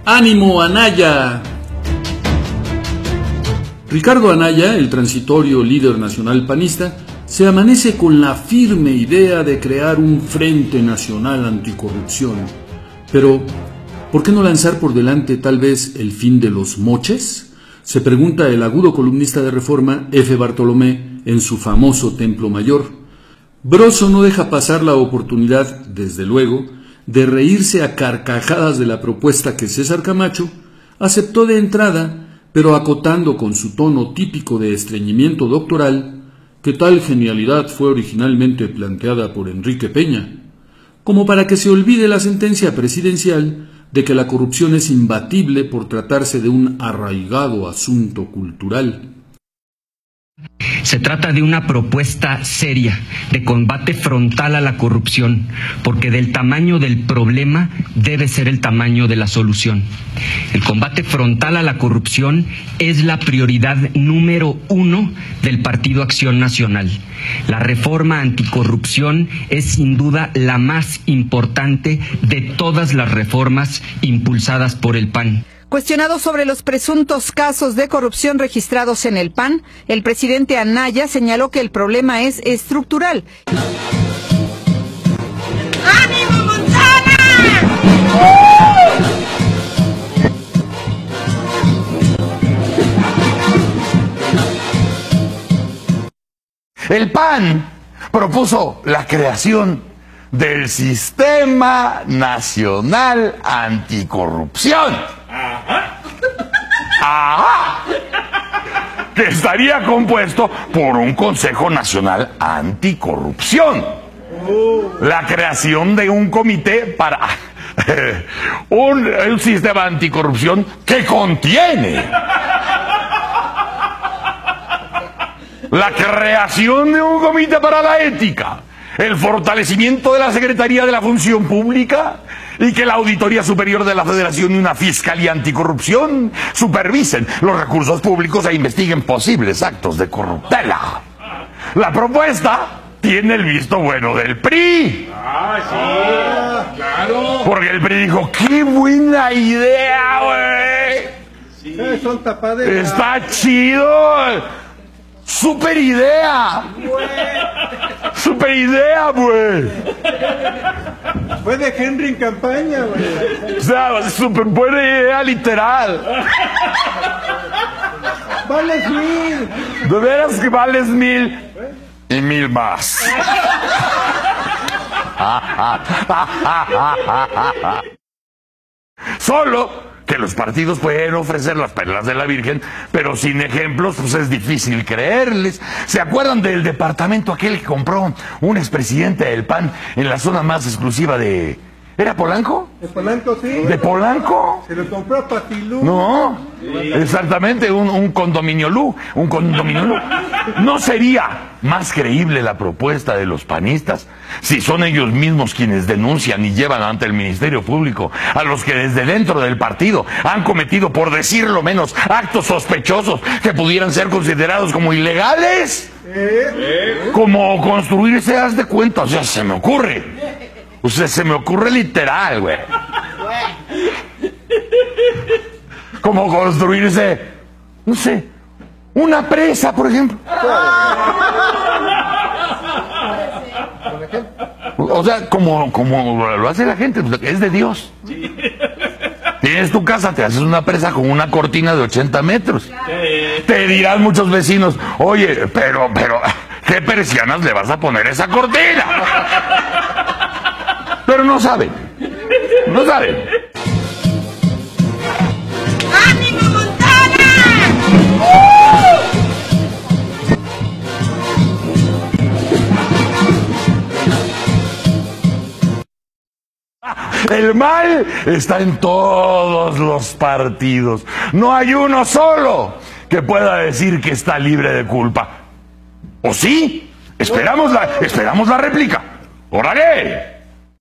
¡Ánimo, Anaya! Ricardo Anaya, el transitorio líder nacional panista, se amanece con la firme idea de crear un Frente Nacional Anticorrupción. Pero, ¿por qué no lanzar por delante tal vez el fin de los moches? Se pregunta el agudo columnista de Reforma, F. Bartolomé, en su famoso Templo Mayor. Broso no deja pasar la oportunidad, desde luego, de reírse a carcajadas de la propuesta que César Camacho aceptó de entrada, pero acotando con su tono típico de estreñimiento doctoral que tal genialidad fue originalmente planteada por Enrique Peña, como para que se olvide la sentencia presidencial de que la corrupción es imbatible por tratarse de un arraigado asunto cultural. Se trata de una propuesta seria de combate frontal a la corrupción, porque del tamaño del problema debe ser el tamaño de la solución. El combate frontal a la corrupción es la prioridad número 1 del Partido Acción Nacional. La reforma anticorrupción es sin duda la más importante de todas las reformas impulsadas por el PAN. Cuestionado sobre los presuntos casos de corrupción registrados en el PAN, el presidente Anaya señaló que el problema es estructural. ¡Ánimo, Montana! El PAN propuso la creación del Sistema Nacional Anticorrupción. Ajá. Que estaría compuesto por un Consejo Nacional Anticorrupción. La creación de un comité para un sistema anticorrupción que contiene la creación de un comité para la ética, el fortalecimiento de la Secretaría de la Función Pública y que la Auditoría Superior de la Federación y una Fiscalía Anticorrupción supervisen los recursos públicos e investiguen posibles actos de corruptela. La propuesta tiene el visto bueno del PRI. Ah, sí, claro. Porque el PRI dijo, ¡qué buena idea, güey! Sí. Son tapaderas. Está chido. ¡Super idea! ¡Super idea, güey! Fue de Henry en campaña, güey. O sea, súper buena idea, literal. Vales 1000. De veras que vales 1000 y 1000 más. Solo que los partidos pueden ofrecer las perlas de la Virgen, pero sin ejemplos, pues es difícil creerles. ¿Se acuerdan del departamento aquel que compró un expresidente del PAN en la zona más exclusiva de... ¿Era Polanco? De Polanco, sí. ¿De Polanco? Se lo compró a Patilú. No, exactamente, un condominio Lu, un condominio Lu. ¿No sería más creíble la propuesta de los panistas si son ellos mismos quienes denuncian y llevan ante el Ministerio Público a los que desde dentro del partido han cometido, por decirlo menos, actos sospechosos que pudieran ser considerados como ilegales? Como construirse, haz de cuenta, o sea, se me ocurre. O sea, se me ocurre literal, güey. Como construirse, no sé, una presa, por ejemplo. O sea, como lo hace la gente, es de Dios. Tienes tu casa, te haces una presa con una cortina de 80 metros. Te dirán muchos vecinos, oye, pero, ¿qué persianas le vas a poner a esa cortina? Pero no saben. No saben. ¡Ánimo, Montana! El mal está en todos los partidos. No hay uno solo que pueda decir que está libre de culpa. ¿O sí? Esperamos la réplica. ¡Órale!